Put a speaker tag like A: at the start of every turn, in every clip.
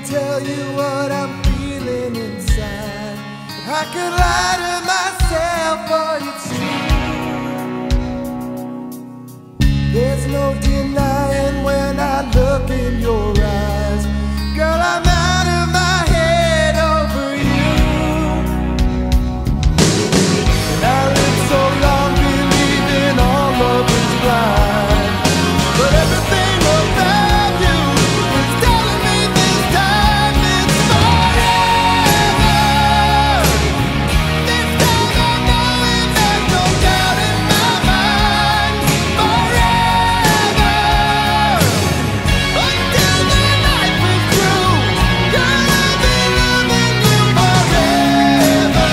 A: tell you what I'm feeling inside. I could lie to myself, but it's true. There's no denying when I look in your eyes. Girl, I'm out of my head over you. And I lived so long believing all love is blind, but everything about you is telling me this time it's forever. This time I know it, there's no doubt in my mind. Forever, until the life is through. Girl, I'll be loving you forever.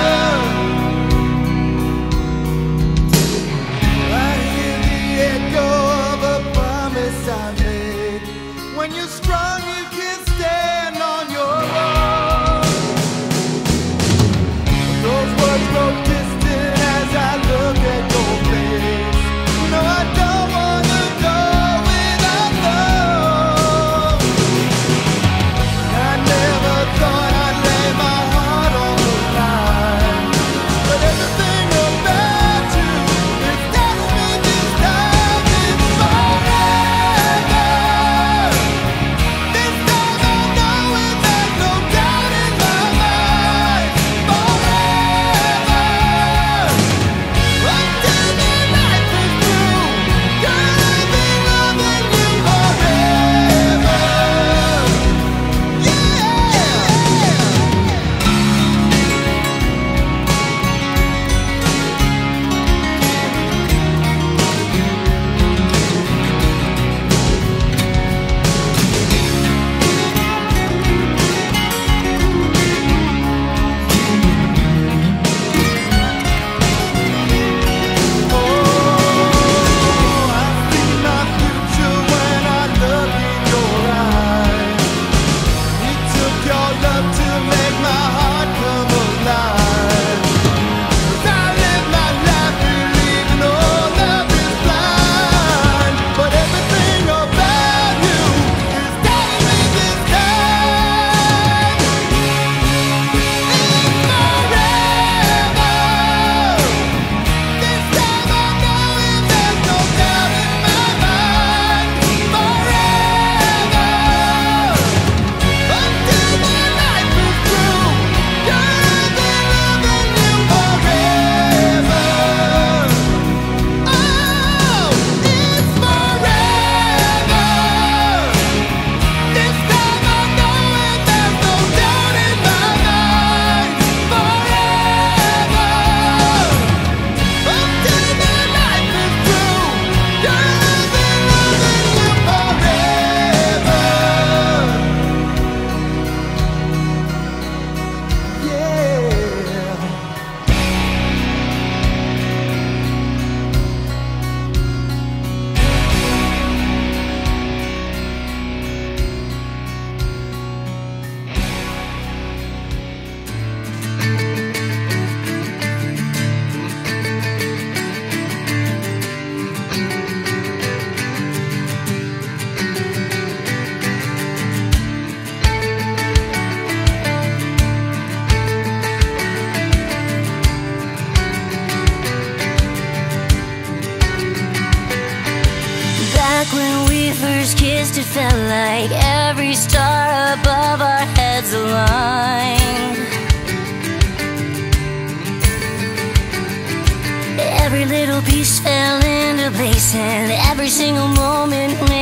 A: I hear the echo of a promise I made. When you're strong, you can stand on your own. Those words grow distant as I look at your face. No, I don't wanna go without love. I never thought I'd lay my heart on the line, but everything about you is telling me this time it's forever. This time I know it, there's no doubt in my mind. Forever, until the life is through. Girl, I'll be loving you forever. Yeah.
B: Back when we first kissed, it felt like every star above our heads aligned. Every little piece fell into place, and every single moment made